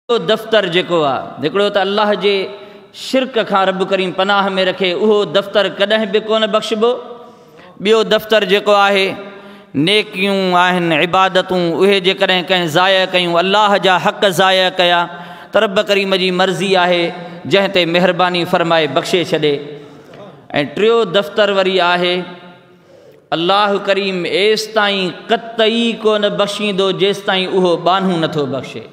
दफ़्तर जेको आहे हिकिड़ो त अल्लाह जे शिरक खां रब करीम पनाह में रखे, उहो दफ़्तर कॾहिं बि कोन बख़्शबो। ॿियो दफ़्तर जेको आहे नेकियूं आहिनि, इबादतूं, उहे जेकॾहिं कंहिं ज़ाया कयूं, अल्लाह जा हक़ ज़ाया कया त रब करीम जी मर्ज़ी आहे जंहिं ते महिरबानी फ़रमाए बख़्शे छॾे। ऐं टियों दफ़्तर वरी आहे अल्लाह करीम एसि ताईं क़तई कोन बख़्शींदो जेसि ताईं उहो बानू नथो बख़्शे।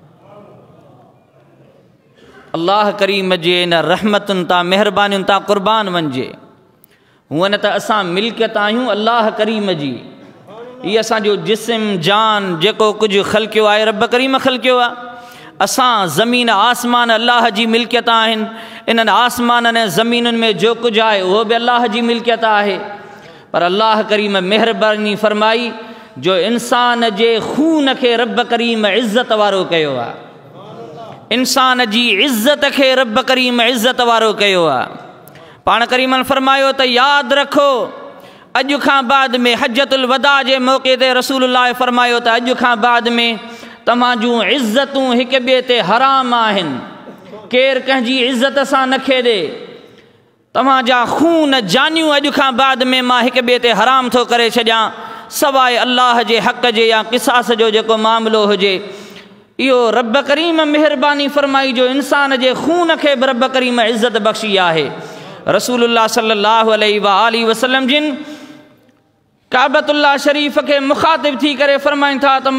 अल्लाह करीम जे इन रहमतुनि तां महिरबानियुनि तां क़ुर्बान वञिजे। हूअं न त असां मिल्कियत आहियूं अल्लाह करीम जी, हीअ असांजो जिस्म जान जेको कुझु ख़लक़ियो आहे रब करीम ख़लक़ियो आहे। असां ज़मीन आसमान अल्लाह जी मिल्कियत आहिनि, इन्हनि आसमाननि ऐं ज़मीनुनि में जो कुझु आहे उहो बि अल्लाह जी मिल्कियत आहे। पर अल्लाह करीम महिरबानी फ़रमाई जो इंसान जे खून खे रब करीम इज़्ज़त वारो कयो आहे, इंसान जी इज़्ज़त खे रब करीम इज़्ज़त वारो कयो आहे। पाण करीमन फरमायो त यादि रखो अॼु खां बाद में हजतुल वदा जे मौक़े ते रसूलुल्लाह फरमायो त अॼु खां बाद में तव्हां जूं इज़्ज़तूं हिक ॿिए ते हराम आहिनि, केरु कंहिंजी इज़्ज़त सां न खेॾे। तव्हांजा खून जानियूं अॼु खां बाद में मां हिक ॿिए ते हराम थो करे छॾियां, सवाइ अल्लाह जे हक़ जे या क़िसास जो जेको मामिलो हुजे। इहो रब करीम महिरबानी फ़रमाई जो इंसान जे खून खे बि रब करीम इज़्ज़त बख़्शी आहे। रसूलुल्लाह सल्लल्लाहु अलैहि वसल्लम जिन काबतुल्लाह शरीफ़ खे मुखातिब थी करे फ़रमाइनि था त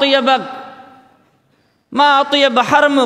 मा अतयब हरमुक,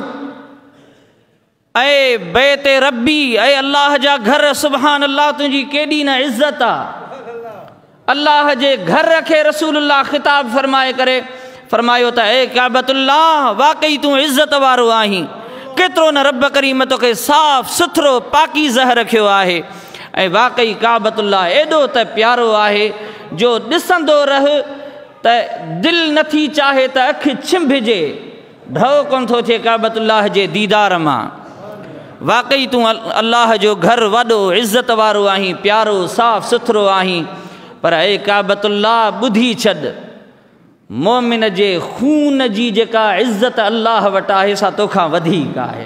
ऐं बैते रब्बी, ऐं अल्लाह जा घर, सुभान अल्लाह तुंहिंजी केॾी न इज़्ज़त आहे। अल्लाह जे घर खे रसूलुल्लाह ख़िताब फ़रमाए करे फरमायो त ए काबतुल्लाह वाकई तूं इज़्ज़त वारो आहीं, केतिरो न रब करीम तोखे साफ़ सुथरो पाकीज़ह रखियो आहे। ऐं वाकई काबतुल्लाह एॾो त प्यारो आहे जो ॾिसंदो रह त दिलि नथी चाहे त अखि छिंभिजे, ढव कोन थो थिए काबतुल्लाह जे दीदार मां। वाकई तूं अल्लाह जो घर वॾो इज़्ज़त वारो आहीं, प्यारो साफ़ सुथरो आहीं। पर ए काबतुल्लाह ॿुधी छॾ, मोमिन जे खून जी जेका इज़्ज़त अल्लाह वटि आहे सा तोखां वधीक आहे।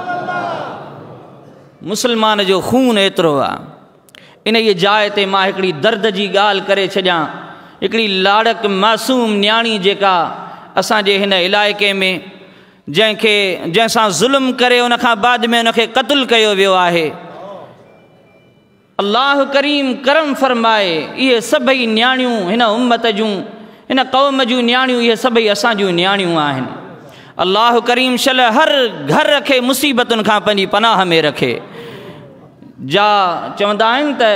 मुस्लमान जो खून एतिरो आहे। इन ई जाइ ते मां हिकिड़ी दर्द जी ॻाल्हि करे छॾियां। हिकिड़ी लाड़क मासूम न्याणी जेका असांजे हिन इलाइक़े में जंहिंसां ज़ुल्म करे उनखां बाद में उनखे क़त्ल कयो वियो आहे, अल्लाह करीम करम फ़रमाए इहे सभई न्याणियूं हिन उम्मत जूं, हिन क़ौम जूं न्याणियूं, इहे सभई असां जूं न्याणियूं आहिनि। अल्लाह करीम शल हर घर खे मुसीबतुनि खां पंहिंजी पनाह में रखे। जा चवंदा आहिनि त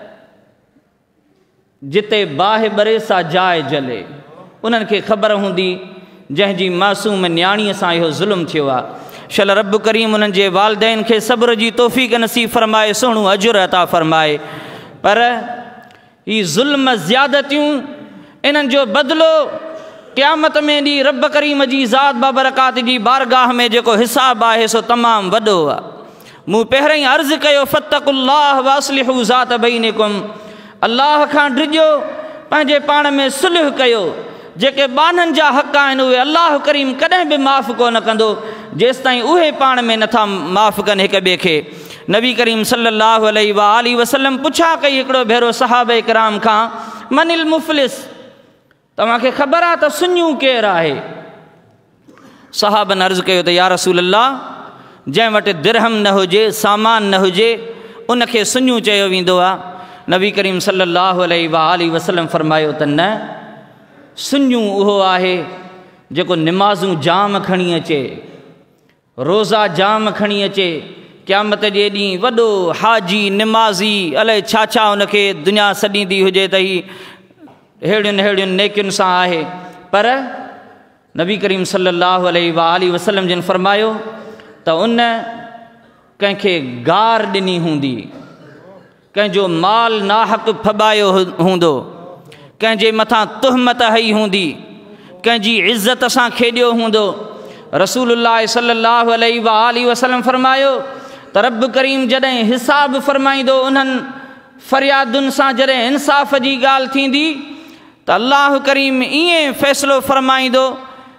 जिते बाहि ॿरे सा जाइ जले, उन्हनि खे ख़बर हूंदी जंहिंजी मासूम न्याणीअ सां इहो ज़ुल्म थियो आहे। शल रब करीम उन्हनि जे वालिदैन खे सब्र जी तौफ़ीक़ नसीब फ़रमाए, सुहिणो अजुर अता फ़रमाए। पर ही ज़ुल्म ज़्यादतियूं, इन्हनि जो बदिलो क़यामत में ॾींहुं रब करीम जी ज़ात बाबरकात जी बारगाह में जेको हिसाब आहे सो तमामु वॾो आहे। मूं पहिरियों ई अर्ज़ु कयो फत्तकुल्लाह व अस्लिहू ज़ात बैनिकुम, अल्लाह खां डिॼो, पंहिंजे पाण में सुलह कयो। जेके ॿाननि जा हक़ आहिनि उहे अल्लाह करीम कॾहिं बि माफ़ कोन कंदो जेसि ताईं उहे पाण में नथा माफ़ कनि हिक ॿिए खे। नबी करीम सल्लल्लाहु अलैहि वसल्लम पुछा कई हिकिड़ो भेरो सहाबा किराम खां, मनिल मुफ़लिस, तव्हांखे ख़बर आहे त सुञूं केरु आहे? सहाबन अर्ज़ु कयो त या रसूल अल्लाह, जंहिं वटि दिरहम न हुजे, सामान न हुजे, उनखे सुञूं चयो वेंदो आहे। नबी करीम सल्लल्लाहु अलैहि वसल्लम फरमायो त न, सुञूं उहो आहे जेको निमाज़ूं जाम खणी अचे, रोज़ा जाम खणी अचे, क़यामत जे ॾींहुं वॾो हाजी निमाज़ी अलाए छा छा उनखे दुनिया सॾींदी हुजे त ही अहिड़ियुनि नेकियुनि सां आहे। पर नबी करीम सल्लल्लाहु अलैहि वसल्लम जिन फरमायो त उन कंहिंखे गार ॾिनी हूंदी, कंहिंजो माल नाहक फॿायो हूंदो, कंहिंजे मथां तुहमत हई हूंदी, कंहिंजी इज़्ज़त सां खेॾियो हूंदो। रसूलुल्लाह सल्लल्लाहु अलैहि वसल्लम फरमायो त रब करीम जॾहिं हिसाब फरमाईंदो, उन्हनि फ़रियादुनि सां जॾहिं इंसाफ़ जी ॻाल्हि थींदी त अल्लाह करीम ईअं फ़ैसिलो फरमाईंदो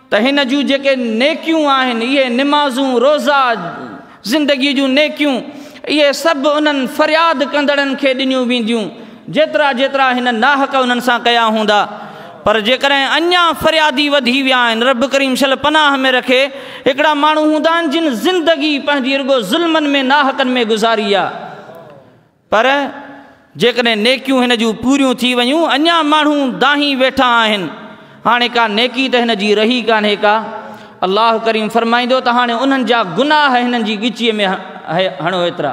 त हिन जूं जेके नेकियूं आहिनि, इहे निमाज़ूं रोज़ा ज़िंदगी जूं नेकियूं, इहे सभु उन्हनि फ़रियाद कंदड़नि खे ॾिनियूं वेंदियूं जेतिरा जेतिरा हिन नाहक उन्हनि सां कया हूंदा। पर जेकॾहिं अञा फ़रियादी वधी विया आहिनि, रब करीम शल पनाह में रखे, हिकिड़ा माण्हू हूंदा आहिनि जिन ज़िंदगी पंहिंजी रुॻो ज़ुल्मनि में नाहकनि में गुज़ारी आहे, पर जेकॾहिं नेकियूं हिन जूं पूरियूं थी वयूं, अञा माण्हू दाही वेठा आहिनि। हाणे का नेकी त हिन जी रही कान्हे का। अल्लाह करीम फरमाईंदो त हाणे उन्हनि जा गुनाह हिननि जी ॻिचीअ में हणो एतिरा,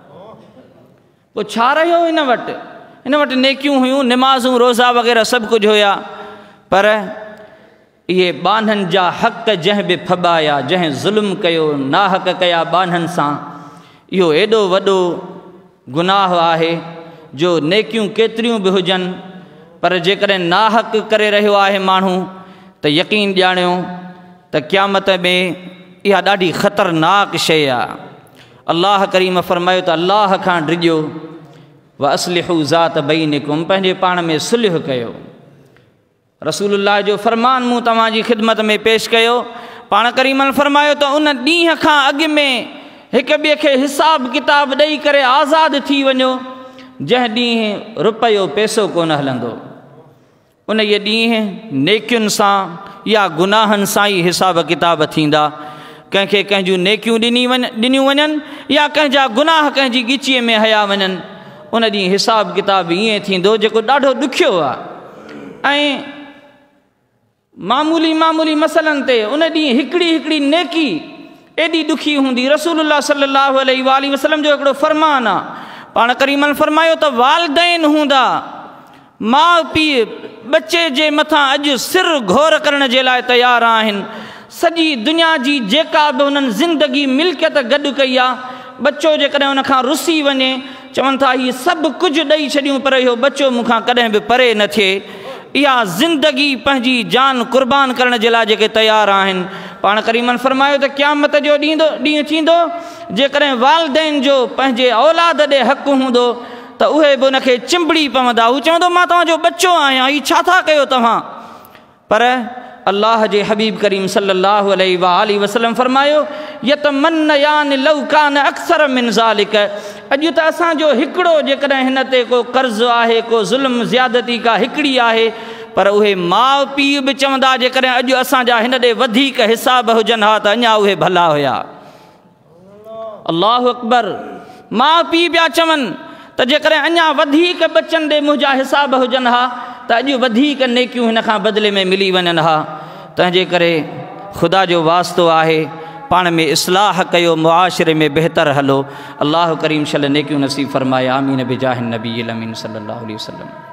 पोइ छा रहियो हिन वटि? हिन वटि नेकियूं हुयूं, निमाज़ूं रोज़ा वग़ैरह सभु कुझु हुया, पर इहे ॿानहनि जा हक़ जंहिं बि फॿाया, जंहिं ज़ुल्म कयो, नाहक कया ॿानहनि सां, इहो एॾो वॾो गुनाह आहे जो नेकियूं केतिरियूं बि हुजनि, पर जेकॾहिं नाहक करे रहियो आहे माण्हू त यकीन ॼाणियो त क़यामत में इहा ॾाढी ख़तरनाक शइ आहे। अल्लाह करीम फरमायो त अल्लाह खां डिॼो, व अस्लिहू ज़ात बैनिकुम, पंहिंजे पाण में सुलह कयो। रसूलुल्लाह जो फ़रमान मूं तव्हांजी ख़िदमत में पेश कयो। पाण करीमन फरमायो त उन ॾींहं खां अॻु में हिक ॿिए खे हिसाब किताब ॾेई करे आज़ादु थी वञो, जंहिं ॾींहुं रुपयो पैसो कोन हलंदो। उन इहे ॾींहं नेकियुनि सां या गुनाहनि सां ई हिसाब किताब थींदा। कंहिंखे कंहिंजूं नेकियूं ॾिनियूं वञनि या कंहिंजा गुनाह कंहिंजी ॻिचीअ में हया वञनि, उन ॾींहुं हिसाब किताब ईअं थींदो जेको ॾाढो ॾुखियो आहे। ऐं मामूली मामूली मसलनि ते उन ॾींहुं हिकिड़ी हिकिड़ी नेकी एॾी ॾुखी हूंदी। रसूलुल्लाह सल्लल्लाहु अलैहि वसल्लम जो हिकिड़ो फ़रमान आहे, पाण करीमन फरमायो त वालिदैन हूंदा, माउ पीउ बचे जे मथां अॼु सिर घोर करण जे लाइ तयारु आहिनि। सॼी दुनिया जी जेका बि हुननि ज़िंदगी मिल्कियत गॾु कई आहे, बचो जेकॾहिं उन खां रुसी वञे, चवनि था हीअ सभु कुझु ॾेई छॾियूं पर इहो बचो मूंखां कॾहिं बि परे न थिए। इहा ज़िंदगी पंहिंजी जान क़ुर्बान करण जे लाइ जेके तयारु आहिनि, पाण करीमन फरमायो त क़यामत जो ॾींहुं थींदो जेकॾहिं वालिदैन जो पंहिंजे औलाद ॾे हक़ु हूंदो त उहे बि उनखे चिंबड़ी पवंदा। हू चवंदो मां तव्हांजो बच्चो आहियां, हीउ छा था कयो तव्हां? पर अल्लाह जे हबीब करीम सल्लल्लाहु अलैहि वसल्लम फरमायो यतमन्नयान लौ कान अक्सर मिन ज़ालिक, अॼु त असांजो हिकिड़ो जेकॾहिं हिन ते को कर्ज़ु आहे, को ज़ुल्म ज़्यादती का हिकिड़ी आहे, पर उहे माउ पीउ बि चवंदा जेकॾहिं अॼु असांजा हिन ॾे वधीक हिसाब हुजनि हा त अञा उहे भला हुया। अल्लाहु अकबर। माउ पीउ पिया चवनि त जेकॾहिं अञा वधीक बचनि ॾे मुंहिंजा हिसाब हुजनि हा त अॼु वधीक नेकियूं हिन खां बदिले में मिली वञनि हा। तंहिंजे करे ख़ुदा जो वास्तो आहे, पाण में इस्लाह कयो, मुआशिरे में बहितर हलो। अल्लाह करीम शल नेकियूं नसीब फरमाए। आमीन बिजाह नबी अमीन सल्लल्लाहु अलैहि वसल्लम।